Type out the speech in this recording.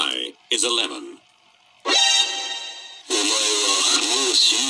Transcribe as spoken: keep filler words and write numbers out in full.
Y is a lemon. お前はもう死ん